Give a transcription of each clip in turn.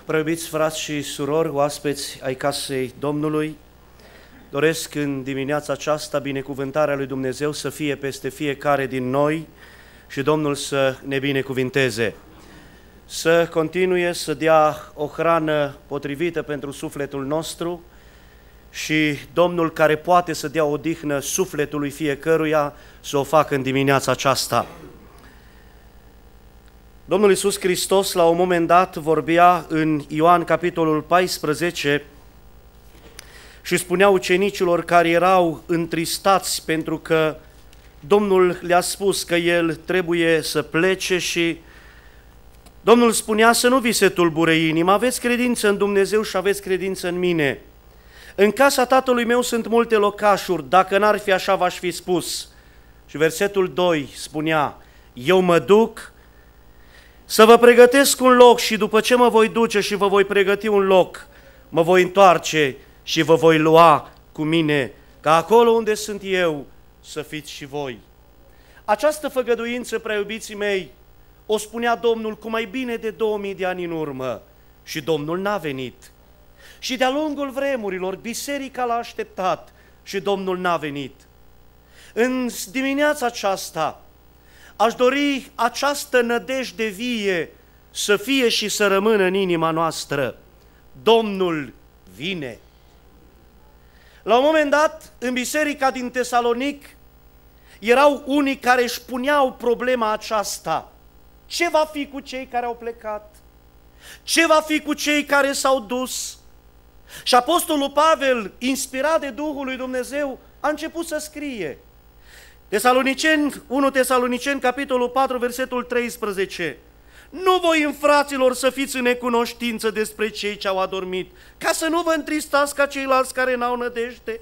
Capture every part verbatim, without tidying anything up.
Preobiți frați și surori, oaspeți ai casei Domnului, doresc în dimineața aceasta binecuvântarea lui Dumnezeu să fie peste fiecare din noi și Domnul să ne binecuvinteze. Să continue să dea o hrană potrivită pentru sufletul nostru și Domnul care poate să dea odihnă sufletului fiecăruia să o facă în dimineața aceasta. Domnul Iisus Hristos la un moment dat vorbea în Ioan capitolul paisprezece și spunea ucenicilor care erau întristați pentru că Domnul le-a spus că El trebuie să plece și Domnul spunea să nu vi se tulbure inima, aveți credință în Dumnezeu și aveți credință în mine. În casa Tatălui meu sunt multe locașuri, dacă n-ar fi așa v-aș fi spus. Și versetul doi spunea, eu mă duc să vă pregătesc un loc și după ce mă voi duce și vă voi pregăti un loc, mă voi întoarce și vă voi lua cu mine, ca acolo unde sunt eu să fiți și voi. Această făgăduință, prea iubiții mei, o spunea Domnul cu mai bine de două mii de ani în urmă și Domnul n-a venit. Și de-a lungul vremurilor, biserica l-a așteptat și Domnul n-a venit. În dimineața aceasta aș dori această nădejde vie să fie și să rămână în inima noastră. Domnul vine. La un moment dat, în biserica din Tesalonic, erau unii care își puneau problema aceasta. Ce va fi cu cei care au plecat? Ce va fi cu cei care s-au dus? Și Apostolul Pavel, inspirat de Duhul lui Dumnezeu, a început să scrie. Tesaloniceni, unu Tesaloniceni, capitolul patru, versetul treisprezece. Nu voi, în fraților, să fiți în necunoștință despre cei ce au adormit, ca să nu vă întristați ca ceilalți care n-au nădejde.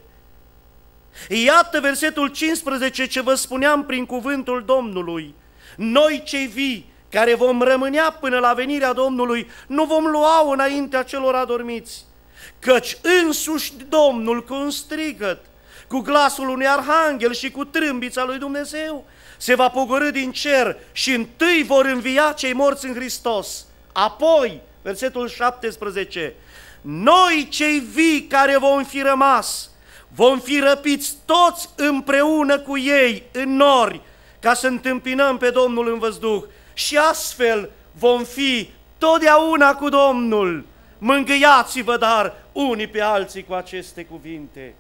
Iată versetul cincisprezece ce vă spuneam prin cuvântul Domnului. Noi cei vii, care vom rămânea până la venirea Domnului, nu vom lua înaintea celor adormiți, căci însuși Domnul cu un strigăt, cu glasul unui arhanghel și cu trâmbița lui Dumnezeu, se va pogorî din cer și întâi vor învia cei morți în Hristos. Apoi, versetul șaptesprezece, noi cei vii care vom fi rămas, vom fi răpiți toți împreună cu ei în nori, ca să întâmpinăm pe Domnul în văzduh și astfel vom fi totdeauna cu Domnul. Mângâiați-vă dar unii pe alții cu aceste cuvinte.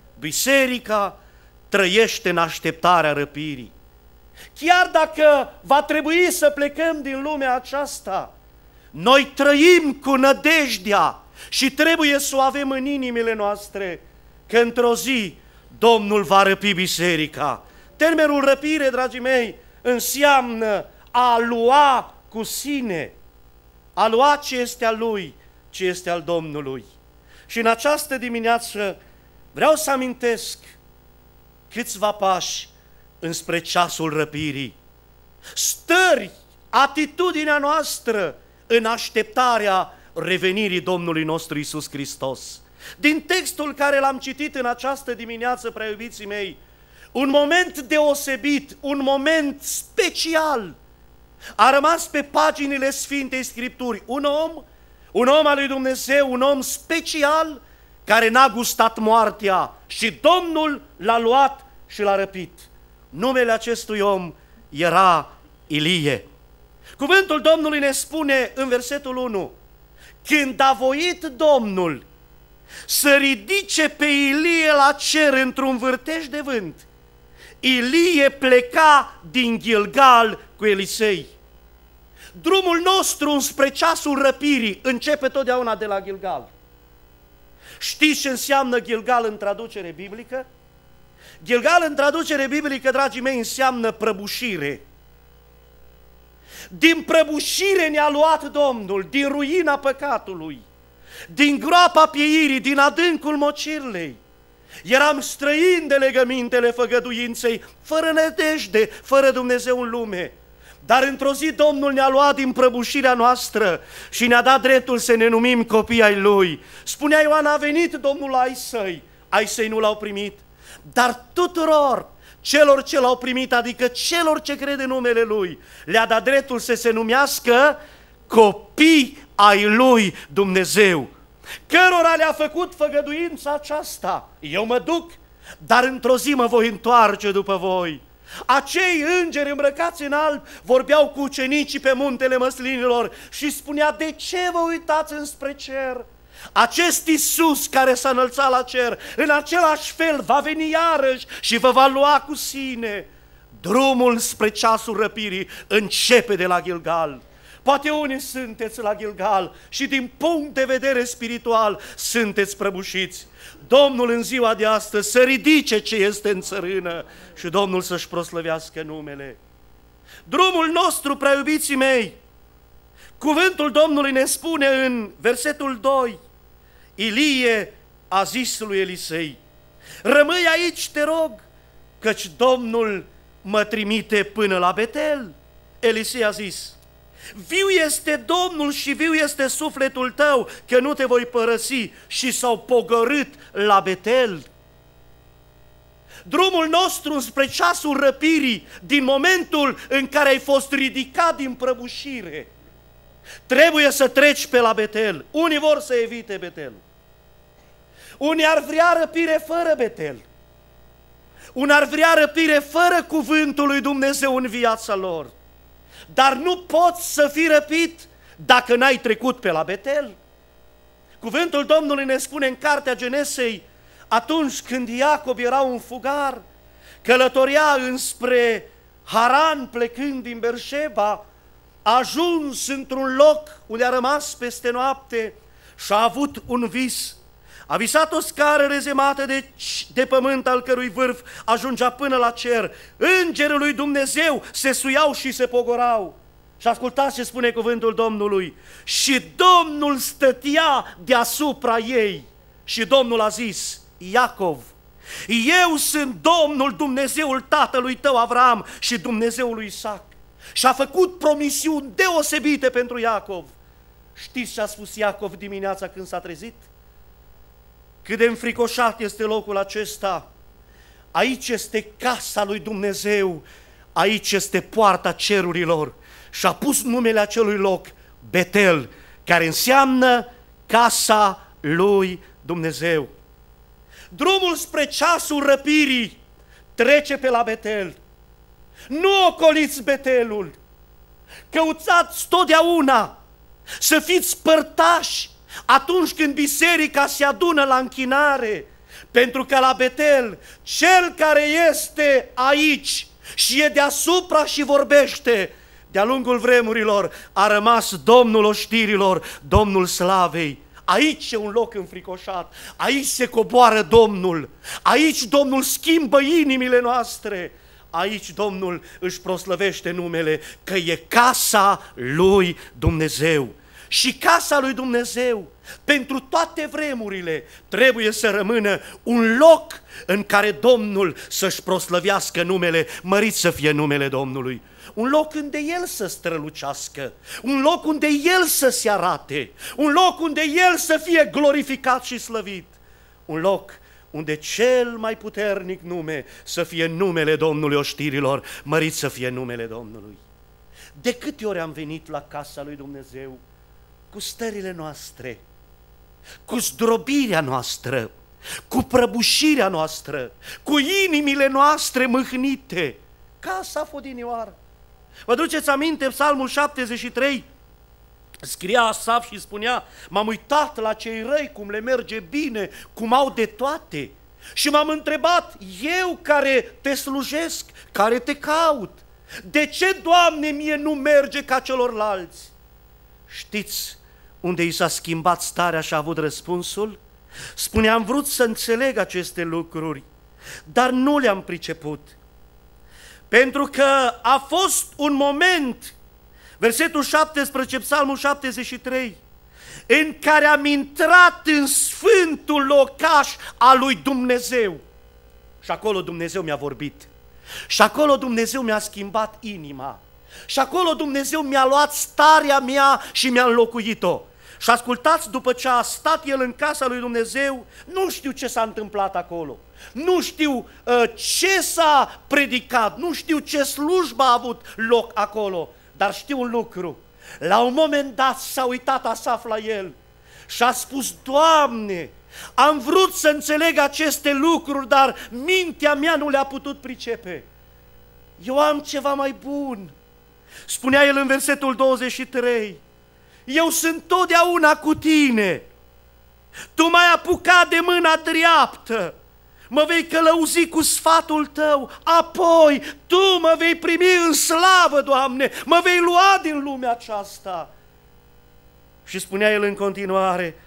Biserica trăiește în așteptarea răpirii. Chiar dacă va trebui să plecăm din lumea aceasta, noi trăim cu nădejdea și trebuie să o avem în inimile noastre, că într-o zi Domnul va răpi biserica. Termenul răpire, dragii mei, înseamnă a lua cu sine, a lua ce este al Lui, ce este al Domnului. Și în această dimineață vreau să amintesc câțiva pași înspre ceasul răpirii. Stări, atitudinea noastră în așteptarea revenirii Domnului nostru Iisus Hristos. Din textul care l-am citit în această dimineață, prea iubiții mei, un moment deosebit, un moment special a rămas pe paginile Sfintei Scripturi. Un om, un om al lui Dumnezeu, un om special care n-a gustat moartea și Domnul l-a luat și l-a răpit. Numele acestui om era Ilie. Cuvântul Domnului ne spune în versetul unu, când a voit Domnul să ridice pe Ilie la cer într-un vârtej de vânt, Ilie pleca din Gilgal cu Elisei. Drumul nostru spre ceasul răpirii începe totdeauna de la Gilgal. Știți ce înseamnă Gilgal în traducere biblică? Gilgal în traducere biblică, dragii mei, înseamnă prăbușire. Din prăbușire ne-a luat Domnul, din ruina păcatului, din groapa pieirii, din adâncul mocirlei. Eram străini de legămintele făgăduinței, fără nădejde, fără Dumnezeu în lume. Dar într-o zi Domnul ne-a luat din prăbușirea noastră și ne-a dat dreptul să ne numim copii ai Lui. Spunea Ioan, a venit Domnul la ai săi, ai săi nu l-au primit, dar tuturor celor ce l-au primit, adică celor ce cred în numele Lui, le-a dat dreptul să se numească copii ai lui Dumnezeu, cărora le-a făcut făgăduința aceasta. Eu mă duc, dar într-o zi mă voi întoarce după voi. Acei îngeri îmbrăcați în alb vorbeau cu ucenicii pe muntele măslinilor și spunea: de ce vă uitați înspre cer? Acest Iisus care s-a înălțat la cer, în același fel va veni iarăși și vă va lua cu sine. Drumul spre ceasul răpirii începe de la Gilgal. Poate unii sunteți la Gilgal și din punct de vedere spiritual sunteți prăbușiți. Domnul în ziua de astăzi să ridice ce este în țărână și Domnul să-și proslăvească numele. Drumul nostru, prea iubiții mei, cuvântul Domnului ne spune în versetul doi, Ilie a zis lui Elisei: rămâi aici, te rog, căci Domnul mă trimite până la Betel. Elisei a zis: viu este Domnul și viu este sufletul tău, că nu te voi părăsi, și s-au pogorât la Betel. Drumul nostru spre ceasul răpirii, din momentul în care ai fost ridicat din prăbușire, trebuie să treci pe la Betel. Unii vor să evite Betel. Unii ar vrea răpire fără Betel. Unii ar vrea răpire fără cuvântul lui Dumnezeu în viața lor. Dar nu poți să fii răpit dacă n-ai trecut pe la Betel. Cuvântul Domnului ne spune în cartea Genesei, atunci când Iacov era un fugar, călătoria înspre Haran plecând din Berșeba, a ajuns într-un loc unde a rămas peste noapte și a avut un vis. A visat o scară rezemată de, de pământ, al cărui vârf ajungea până la cer. Îngerul lui Dumnezeu se suiau și se pogorau. Și ascultați ce spune cuvântul Domnului: și Domnul stătea deasupra ei. Și Domnul a zis: Iacov, eu sunt Domnul, Dumnezeul tatălui tău Avram și Dumnezeul lui Isaac. Și a făcut promisiuni deosebite pentru Iacov. Știți ce a spus Iacov dimineața când s-a trezit? Cât de înfricoșat este locul acesta. Aici este casa lui Dumnezeu, aici este poarta cerurilor. Și a pus numele acelui loc Betel, care înseamnă casa lui Dumnezeu. Drumul spre ceasul răpirii trece pe la Betel. Nu ocoliți Betelul, căutați totdeauna să fiți părtași atunci când biserica se adună la închinare, pentru că la Betel, cel care este aici și e deasupra și vorbește, de-a lungul vremurilor a rămas Domnul oștirilor, Domnul slavei. Aici e un loc înfricoșat, aici se coboară Domnul, aici Domnul schimbă inimile noastre, aici Domnul își proslăvește numele, că e casa lui Dumnezeu. Și casa lui Dumnezeu, pentru toate vremurile, trebuie să rămână un loc în care Domnul să-și proslăvească numele, mărit să fie numele Domnului. Un loc unde El să strălucească, un loc unde El să se arate, un loc unde El să fie glorificat și slăvit, un loc unde cel mai puternic nume să fie numele Domnului oștirilor, mărit să fie numele Domnului. De câte ori am venit la casa lui Dumnezeu cu stările noastre, cu zdrobirea noastră, cu prăbușirea noastră, cu inimile noastre mâhnite, casa fodinioară. Vă duceți aminte, Psalmul șaptezeci și trei, scria Asaf și spunea: m-am uitat la cei răi, cum le merge bine, cum au de toate, și m-am întrebat, eu care te slujesc, care te caut, de ce, Doamne, mie nu merge ca celorlalți? Știți unde i s-a schimbat starea și a avut răspunsul? Spune: am vrut să înțeleg aceste lucruri, dar nu le-am priceput. Pentru că a fost un moment, versetul șaptesprezece, Psalmul șaptezeci și trei, în care am intrat în sfântul locaș al lui Dumnezeu. Și acolo Dumnezeu mi-a vorbit. Și acolo Dumnezeu mi-a schimbat inima. Și acolo Dumnezeu mi-a luat starea mea și mi-a înlocuit-o. Și ascultați, după ce a stat el în casa lui Dumnezeu, nu știu ce s-a întâmplat acolo, nu știu uh, ce s-a predicat, nu știu ce slujbă a avut loc acolo, dar știu un lucru: La un moment dat s-a uitat Asaf la el și a spus: Doamne, am vrut să înțeleg aceste lucruri, dar mintea mea nu le-a putut pricepe. Eu am ceva mai bun. Spunea el în versetul douăzeci și trei: eu sunt totdeauna cu tine. Tu m-ai apucat de mâna dreaptă, mă vei călăuzi cu sfatul tău, apoi tu mă vei primi în slavă, Doamne, mă vei lua din lumea aceasta. Și spunea el în continuare: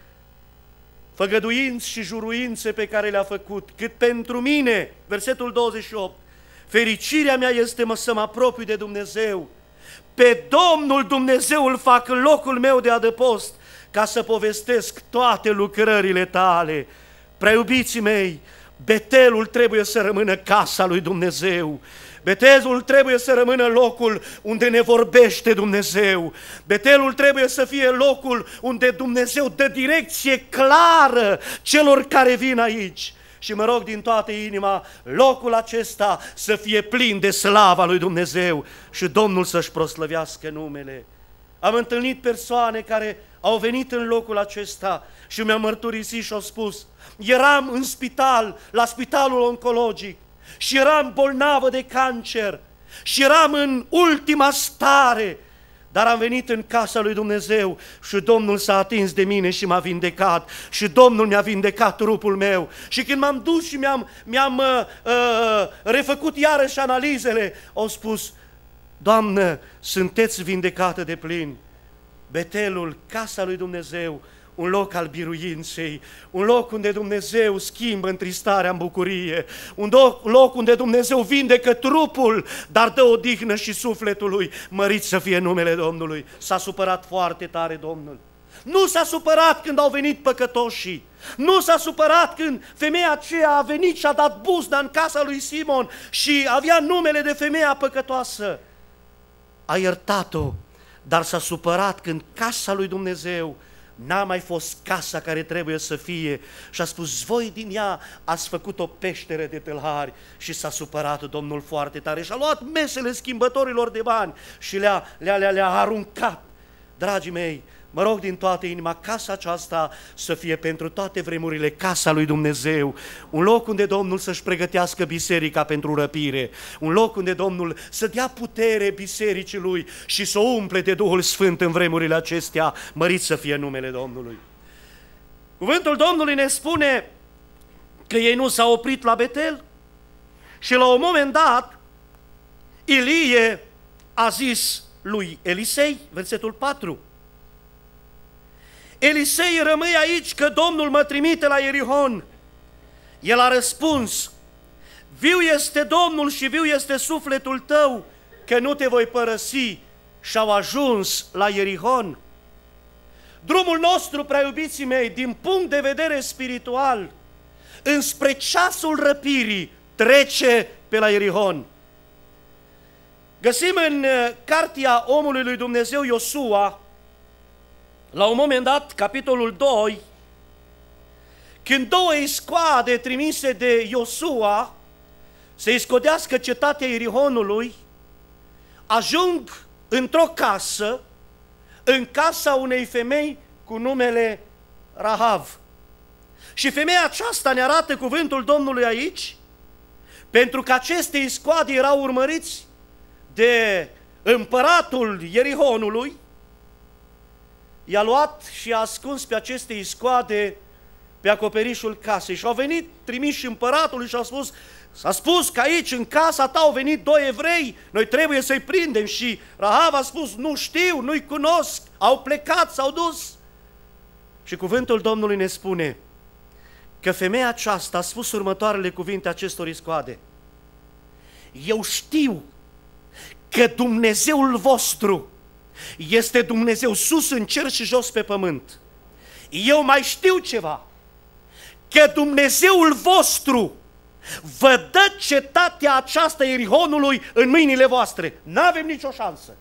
făgăduinți și juruințe pe care le-a făcut, cât pentru mine, versetul douăzeci și opt, fericirea mea este mă să mă apropiu de Dumnezeu. Pe Domnul Dumnezeul fac în locul meu de adăpost, ca să povestesc toate lucrările tale. Prea iubiții mei, Betelul trebuie să rămână casa lui Dumnezeu. Betelul trebuie să rămână locul unde ne vorbește Dumnezeu. Betelul trebuie să fie locul unde Dumnezeu dă direcție clară celor care vin aici. Și mă rog din toată inima, locul acesta să fie plin de slava lui Dumnezeu și Domnul să-și proslăvească numele. Am întâlnit persoane care au venit în locul acesta și mi-au mărturisit și au spus: eram în spital, la spitalul oncologic, și eram bolnavă de cancer și eram în ultima stare, dar am venit în casa lui Dumnezeu și Domnul s-a atins de mine și m-a vindecat și Domnul mi-a vindecat trupul meu. Și când m-am dus și mi-am mi-am uh, uh, refăcut iarăși analizele, au spus: Doamnă, sunteți vindecată de plin. Betelul, casa lui Dumnezeu, un loc al biruinței, un loc unde Dumnezeu schimbă întristarea în bucurie, un loc unde Dumnezeu vindecă trupul, dar dă odihnă și sufletului. Mărit să fie numele Domnului. S-a supărat foarte tare Domnul. Nu s-a supărat când au venit păcătoșii, nu s-a supărat când femeia aceea a venit și a dat buzna în casa lui Simon și avea numele de femeia păcătoasă. A iertat-o, dar s-a supărat când casa lui Dumnezeu n-a mai fost casa care trebuie să fie și a spus: voi din ea ați făcut o peșteră de tâlhari. Și s-a supărat Domnul foarte tare și a luat mesele schimbătorilor de bani și le-a le-a, le-a, le-a aruncat. Dragii mei, mă rog din toată inima, casa aceasta să fie pentru toate vremurile casa lui Dumnezeu, un loc unde Domnul să-și pregătească biserica pentru răpire, un loc unde Domnul să dea putere bisericii lui și să o umple de Duhul Sfânt în vremurile acestea. Mărit să fie numele Domnului. Cuvântul Domnului ne spune că ei nu s-au oprit la Betel și la un moment dat Ilie a zis lui Elisei, versetul patru: Elisei, rămâi aici că Domnul mă trimite la Ierihon. El a răspuns: viu este Domnul și viu este sufletul tău că nu te voi părăsi. Și au ajuns la Ierihon. Drumul nostru, prea iubiții mei, din punct de vedere spiritual, înspre ceasul răpirii, trece pe la Ierihon. Găsim în cartea omului lui Dumnezeu Iosua, la un moment dat, capitolul doi, când două iscoade trimise de Iosua să iscodească cetatea Ierihonului, ajung într-o casă, în casa unei femei cu numele Rahav. Și femeia aceasta, ne arată cuvântul Domnului aici, pentru că aceste iscoade erau urmăriți de împăratul Ierihonului, i-a luat și a ascuns pe aceste iscoade pe acoperișul casei. Și au venit trimiși împăratului și au spus: s-a spus că aici în casa ta au venit doi evrei, noi trebuie să-i prindem. Și Rahav a spus: nu știu, nu-i cunosc, au plecat, s-au dus. Și cuvântul Domnului ne spune că femeia aceasta a spus următoarele cuvinte acestor iscoade: eu știu că Dumnezeul vostru este Dumnezeu sus în cer și jos pe pământ. Eu mai știu ceva, că Dumnezeul vostru vă dă cetatea aceasta Ierihonului în mâinile voastre. N-avem nicio șansă.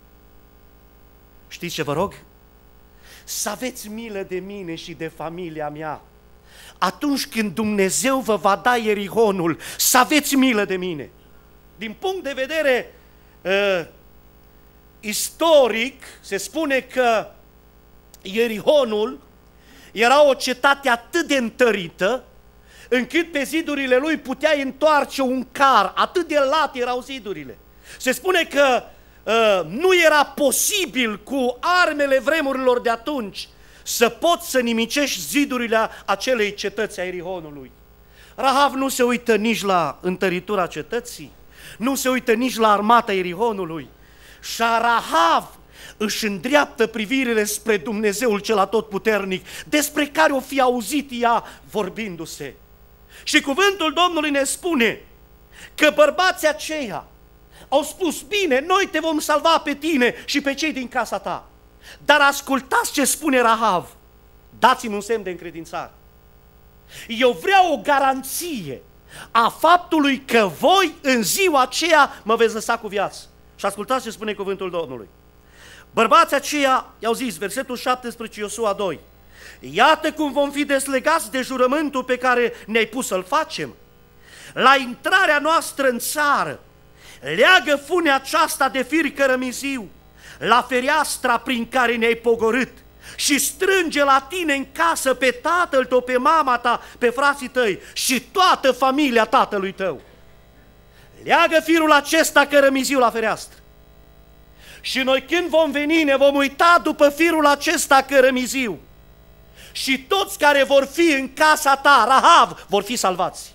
Știți ce vă rog? Să aveți milă de mine și de familia mea. Atunci când Dumnezeu vă va da Ierihonul, să aveți milă de mine. Din punct de vedere uh, istoric se spune că Ierihonul era o cetate atât de întărită, încât pe zidurile lui puteai întoarce un car, atât de late erau zidurile. Se spune că uh, nu era posibil cu armele vremurilor de atunci să poți să nimicești zidurile acelei cetăți a Ierihonului. Rahav nu se uită nici la întăritura cetății, nu se uită nici la armata Ierihonului. Și Rahav își îndreaptă privirile spre Dumnezeul cel atotputernic, despre care o fi auzit ea vorbindu-se. Și cuvântul Domnului ne spune că bărbații aceia au spus: bine, noi te vom salva pe tine și pe cei din casa ta. Dar ascultați ce spune Rahav, dați-mi un semn de încredințare. Eu vreau o garanție a faptului că voi în ziua aceea mă veți lăsa cu viață. Și ascultați ce spune cuvântul Domnului. Bărbații aceia i-au zis, versetul șaptesprezece, Iosua doi, iată cum vom fi deslegați de jurământul pe care ne-ai pus să-l facem. La intrarea noastră în țară, leagă funea aceasta de fir cărămiziu la fereastra prin care ne-ai pogorât și strânge la tine în casă pe tatăl tău, pe mama ta, pe frații tăi și toată familia tatălui tău. Leagă firul acesta cărămiziu la fereastră. Și noi când vom veni ne vom uita după firul acesta cărămiziu și toți care vor fi în casa ta, Rahav, vor fi salvați.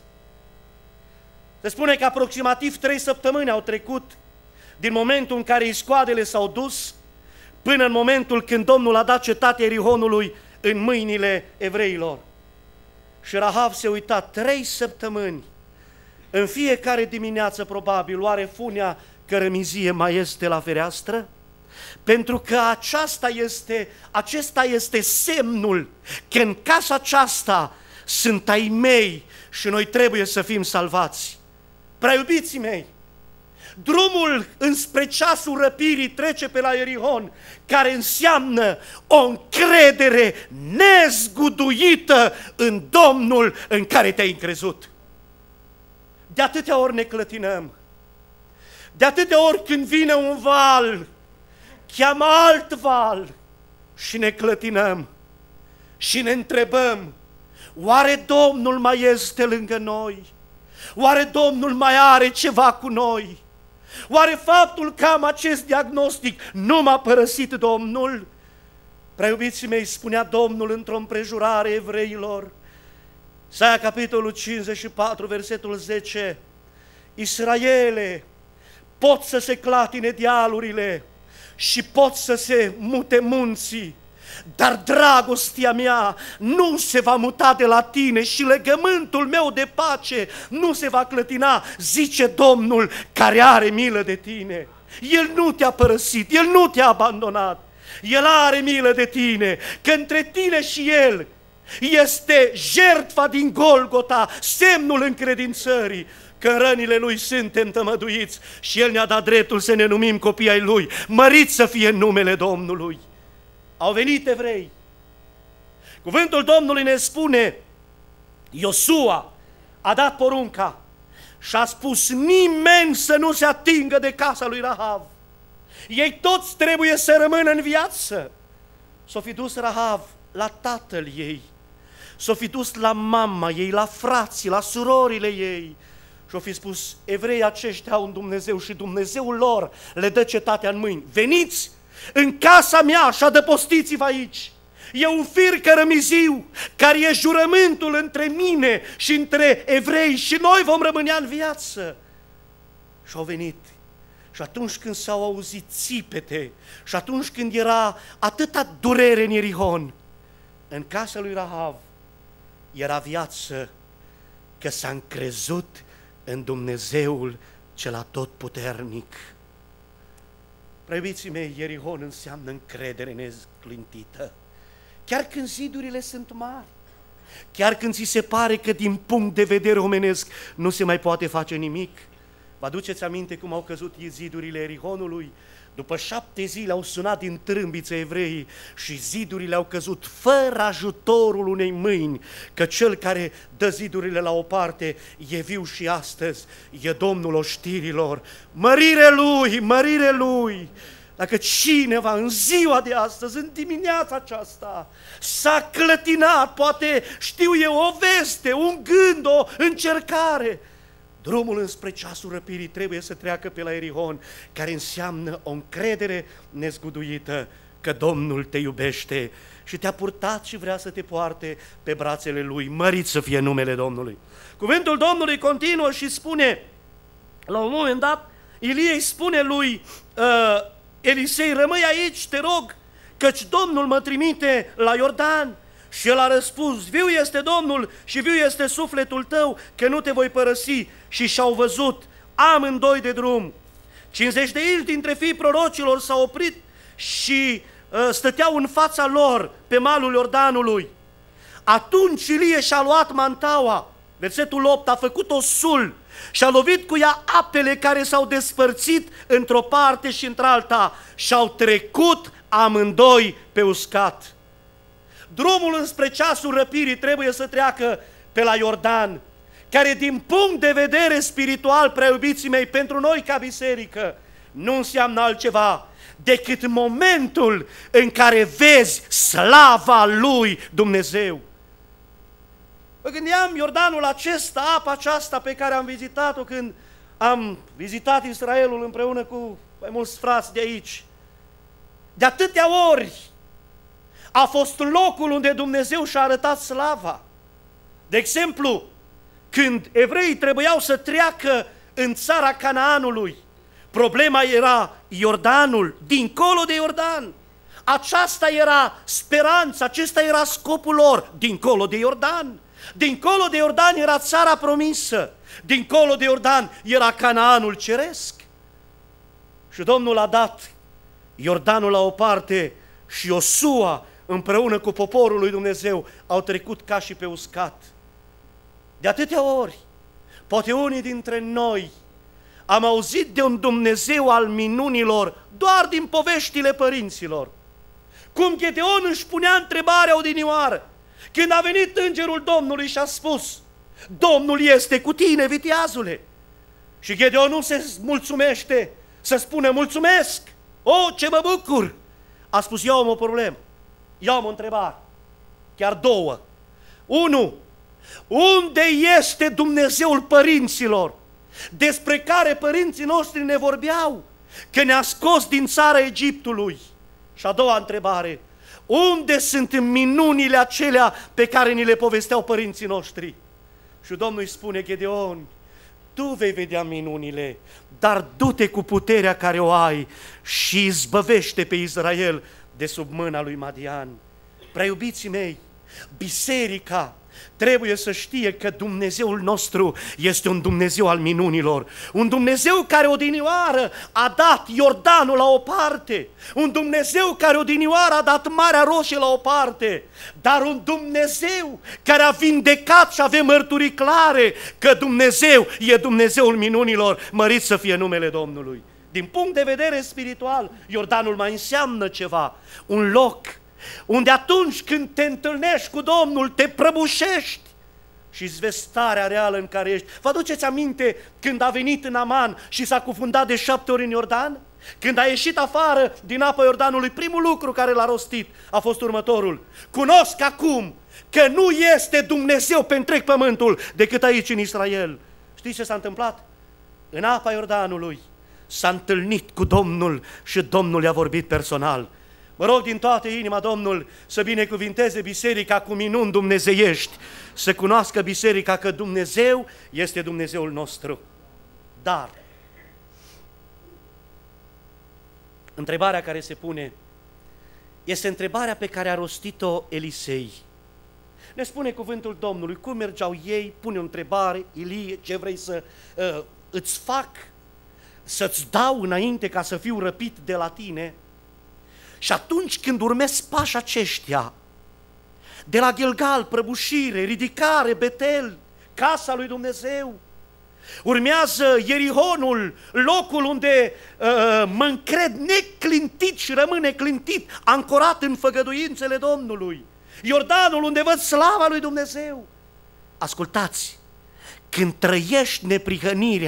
Se spune că aproximativ trei săptămâni au trecut din momentul în care iscoadele s-au dus până în momentul când Domnul a dat cetatea Ierihonului în mâinile evreilor. Și Rahav se uita trei săptămâni. În fiecare dimineață, probabil, oare funea cărămizie mai este la fereastră? Pentru că aceasta este, acesta este semnul că în casa aceasta sunt ai mei și noi trebuie să fim salvați. Prea iubiții mei, drumul înspre ceasul răpirii trece pe la Ierihon, care înseamnă o încredere nezguduită în Domnul în care te-ai încrezut. De atâtea ori ne clătinăm, de atâtea ori când vine un val, cheamă alt val și ne clătinăm și ne întrebăm, oare Domnul mai este lângă noi? Oare Domnul mai are ceva cu noi? Oare faptul că am acest diagnostic nu m-a părăsit Domnul? Prea iubiții mei, spunea Domnul într-o împrejurare evreilor, Isaia capitolul cincizeci și patru, versetul zece, Israele, pot să se clatine dealurile și pot să se mute munții, dar dragostea mea nu se va muta de la tine și legământul meu de pace nu se va clătina, zice Domnul care are milă de tine. El nu te-a părăsit, El nu te-a abandonat, El are milă de tine, că între tine și El este jertfa din Golgota, semnul încredințării, că în rănile Lui suntem tămăduiți și El ne-a dat dreptul să ne numim copii ai Lui, măriți să fie în numele Domnului. Au venit evrei. Cuvântul Domnului ne spune, Iosua a dat porunca și a spus, nimeni să nu se atingă de casa lui Rahav. Ei toți trebuie să rămână în viață. S-o fi dus Rahav la tatăl ei, s-o fi dus la mama ei, la frații, la surorile ei și-o fi spus, evreii aceștia au un Dumnezeu și Dumnezeul lor le dă cetatea în mâini. Veniți în casa mea și adăpostiți-vă aici. E un fir cărămiziu care e jurământul între mine și între evrei și noi vom rămâne în viață. Și au venit. Și atunci când s-au auzit țipete și atunci când era atâta durere în Ierihon, în casa lui Rahav era viață, că s-a încrezut în Dumnezeul cel atotputernic. Preiubiții mei, Ierihon înseamnă încredere nezclintită. Chiar când zidurile sunt mari, chiar când ți se pare că din punct de vedere omenesc nu se mai poate face nimic. Vă aduceți aminte cum au căzut zidurile Ierihonului? După șapte zile au sunat din trâmbiță evreii și zidurile au căzut fără ajutorul unei mâini, că cel care dă zidurile la o parte e viu și astăzi, e Domnul oștirilor. Mărire Lui, mărire Lui! Dacă cineva în ziua de astăzi, în dimineața aceasta, s-a clătinat, poate știu eu, o veste, un gând, o încercare, drumul înspre ceasul răpirii trebuie să treacă pe la Ierihon, care înseamnă o încredere nezguduită că Domnul te iubește și te-a purtat și vrea să te poarte pe brațele Lui. Mărit să fie numele Domnului. Cuvântul Domnului continuă și spune, la un moment dat, Ilie îi spune lui uh, Elisei, rămâi aici, te rog, căci Domnul mă trimite la Iordan. Și el a răspuns, viu este Domnul și viu este sufletul tău, că nu te voi părăsi. Și și-au văzut amândoi de drum. cincizeci de inși dintre fiii prorocilor s-au oprit și uh, stăteau în fața lor pe malul Iordanului. Atunci Ilie și-a luat mantaua, versetul opt, a făcut o sul și a lovit cu ea apele care s-au despărțit într-o parte și într-alta și au trecut amândoi pe uscat. Drumul înspre ceasul răpirii trebuie să treacă pe la Iordan, care din punct de vedere spiritual, prea iubiții mei, pentru noi ca biserică, nu înseamnă altceva decât momentul în care vezi slava lui Dumnezeu. Mă gândeam, Iordanul acesta, apa aceasta pe care am vizitat-o când am vizitat Israelul împreună cu mai mulți frați de aici, de atâtea ori a fost locul unde Dumnezeu și-a arătat slava. De exemplu, când evreii trebuiau să treacă în țara Canaanului, problema era Iordanul, dincolo de Iordan. Aceasta era speranța, acesta era scopul lor, dincolo de Iordan. Dincolo de Iordan era țara promisă, dincolo de Iordan era Canaanul ceresc. Și Domnul a dat Iordanul la o parte și Iosua împreună cu poporul lui Dumnezeu au trecut ca și pe uscat. De atâtea ori, poate unii dintre noi am auzit de un Dumnezeu al minunilor doar din poveștile părinților. Cum Gedeon își punea întrebarea odinioară, când a venit îngerul Domnului și a spus, Domnul este cu tine, viteazule. Și Gedeon nu se mulțumește să spună, mulțumesc, o, ce mă bucur. A spus, eu am o problemă, eu am o întrebare, chiar două. Unu, unde este Dumnezeul părinților, despre care părinții noștri ne vorbeau, că ne-a scos din țara Egiptului? Și a doua întrebare, unde sunt minunile acelea pe care ni le povesteau părinții noștri? Și Domnul îi spune, Gedeon, tu vei vedea minunile, dar du-te cu puterea care o ai și izbăvește pe Israel de sub mâna lui Madian. Prea iubiții mei, biserica trebuie să știe că Dumnezeul nostru este un Dumnezeu al minunilor, un Dumnezeu care odinioară a dat Iordanul la o parte, un Dumnezeu care odinioară a dat Marea Roșie la o parte, dar un Dumnezeu care a vindecat și avem mărturii clare că Dumnezeu e Dumnezeul minunilor, mărit să fie numele Domnului. Din punct de vedere spiritual, Iordanul mai înseamnă ceva, un loc unde atunci când te întâlnești cu Domnul, te prăbușești și îți vezi starea reală în care ești. Vă aduceți aminte când a venit în Aman și s-a cufundat de șapte ori în Iordan? Când a ieșit afară din apa Iordanului, primul lucru care l-a rostit a fost următorul: cunosc acum că nu este Dumnezeu pe întreg pământul decât aici în Israel. Știți ce s-a întâmplat? În apa Iordanului s-a întâlnit cu Domnul și Domnul i-a vorbit personal. Mă rog din toată inima, Domnul, să binecuvinteze biserica cu minuni dumnezeiești, să cunoască biserica că Dumnezeu este Dumnezeul nostru. Dar întrebarea care se pune este întrebarea pe care a rostit-o Elisei. Ne spune cuvântul Domnului cum mergeau ei, pune o întrebare, Ilie, ce vrei să uh, îți fac, să-ți dau înainte ca să fiu răpit de la tine? Și atunci când urmezi pași aceștia, de la Gilgal, prăbușire, ridicare, Betel, casa lui Dumnezeu, urmează Ierihonul, locul unde uh, mă încred neclintit și rămâne clintit, ancorat în făgăduințele Domnului, Iordanul unde văd slava lui Dumnezeu. Ascultați, când trăiești neprihănirea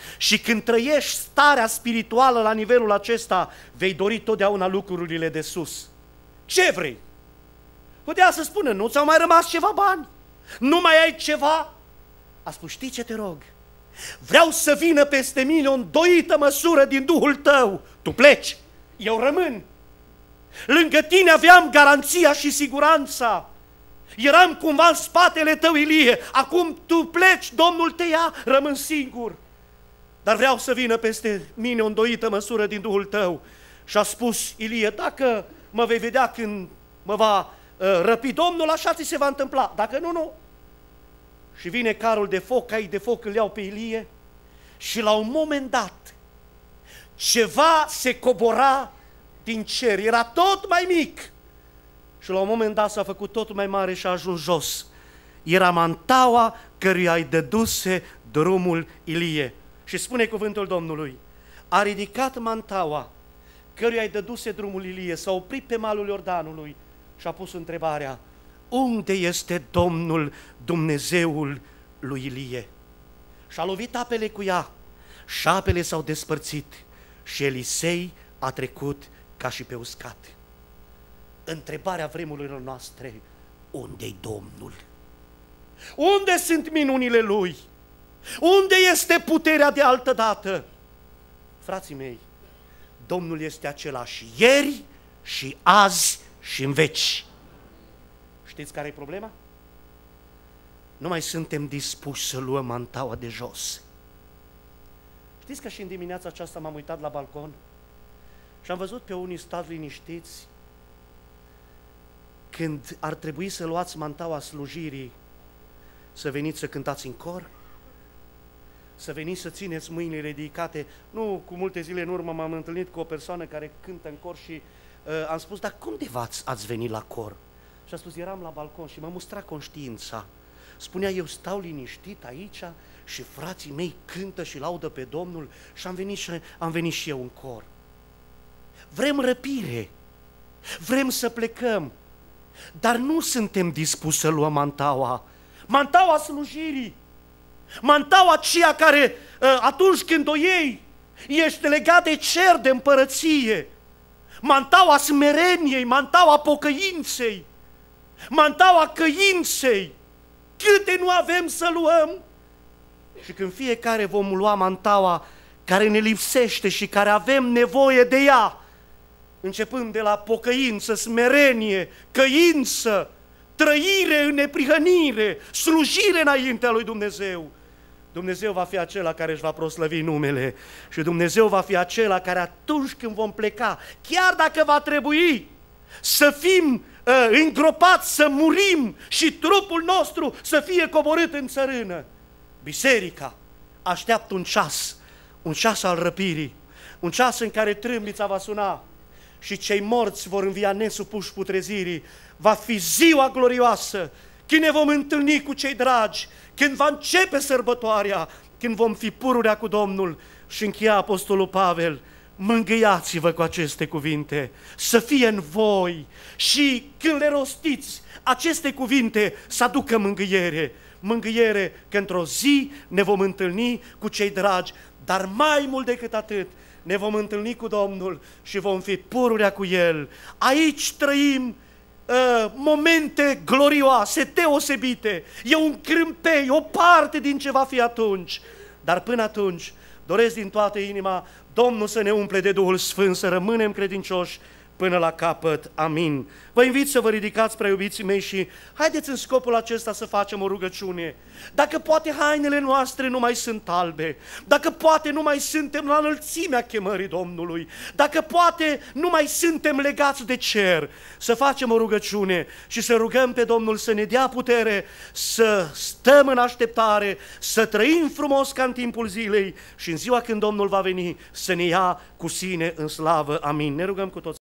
Și când trăiești starea spirituală la nivelul acesta, vei dori totdeauna lucrurile de sus. Ce vrei? Putea să spună, nu ți-au mai rămas ceva bani? Nu mai ai ceva? A spus, știi ce te rog? Vreau să vină peste mine o îndoită măsură din Duhul tău. Tu pleci, eu rămân. Lângă tine aveam garanția și siguranța. Eram cumva în spatele tău, Ilie. Acum tu pleci, Domnul te ia, rămân singur. Dar vreau să vină peste mine o îndoită măsură din Duhul tău. Și a spus Ilie, dacă mă vei vedea când mă va uh, răpi Domnul, așa ți se va întâmpla. Dacă nu, nu. Și vine carul de foc, caii de foc îl iau pe Ilie și la un moment dat ceva se cobora din cer, era tot mai mic și la un moment dat s-a făcut tot mai mare și a ajuns jos. Era mantaua căruia îi dăduse drumul Ilie. Și spune cuvântul Domnului, a ridicat mantaua căruia îi dăduse drumul Ilie, s-a oprit pe malul Iordanului și a pus întrebarea, unde este Domnul Dumnezeul lui Ilie? Și a lovit apele cu ea și apele s-au despărțit și Elisei a trecut ca și pe uscat. Întrebarea vremurilor noastre, unde-i Domnul? Unde sunt minunile Lui? Unde este puterea de altă dată? Frații mei, Domnul este același ieri și azi și în veci. Știți care e problema? Nu mai suntem dispuși să luăm mantaua de jos. Știți că și în dimineața aceasta m-am uitat la balcon și am văzut pe unii stați liniștiți când ar trebui să luați mantaua slujirii, să veniți să cântați în cor, să veniți să țineți mâinile ridicate. Nu, cu multe zile în urmă m-am întâlnit cu o persoană care cântă în cor și uh, am spus, dar cum de v-ați ați venit la cor? Și a spus, eram la balcon și m-a mustrat conștiința. Spunea, eu stau liniștit aici și frații mei cântă și laudă pe Domnul și am venit și, am venit și eu în cor. Vrem răpire, vrem să plecăm, dar nu suntem dispuși să luăm mantaua, mantaua slujirii, mantaua aceea care atunci când o iei, ești legat de cer, de împărăție, mantaua smereniei, mantaua pocăinței, mantaua căinței. Câte nu avem să luăm? Și când fiecare vom lua mantaua care ne lipsește și care avem nevoie de ea, începând de la pocăință, smerenie, căință, trăire în neprihănire, slujire înaintea lui Dumnezeu, Dumnezeu va fi acela care își va proslăvi numele și Dumnezeu va fi acela care atunci când vom pleca, chiar dacă va trebui să fim uh, îngropați, să murim și trupul nostru să fie coborât în țărână, biserica așteaptă un ceas, un ceas al răpirii, un ceas în care trâmbița va suna și cei morți vor învia nesupuși putrezirii. Va fi ziua glorioasă când ne vom întâlni cu cei dragi, când va începe sărbătoarea, când vom fi pururea cu Domnul. Și încheia Apostolul Pavel, mângâiați-vă cu aceste cuvinte, să fie în voi și când le rostiți aceste cuvinte să aducă mângâiere, mângâiere că într-o zi ne vom întâlni cu cei dragi, dar mai mult decât atât, ne vom întâlni cu Domnul și vom fi pururea cu El. Aici trăim uh, momente glorioase, deosebite, e un crâmpei, o parte din ce va fi atunci, dar până atunci doresc din toată inima Domnul să ne umple de Duhul Sfânt, să rămânem credincioși până la capăt. Amin. Vă invit să vă ridicați, prea iubiții mei, și haideți în scopul acesta să facem o rugăciune. Dacă poate hainele noastre nu mai sunt albe, dacă poate nu mai suntem la înălțimea chemării Domnului, dacă poate nu mai suntem legați de cer, să facem o rugăciune și să rugăm pe Domnul să ne dea putere să stăm în așteptare, să trăim frumos ca în timpul zilei și în ziua când Domnul va veni să ne ia cu sine în slavă. Amin. Ne rugăm cu toți.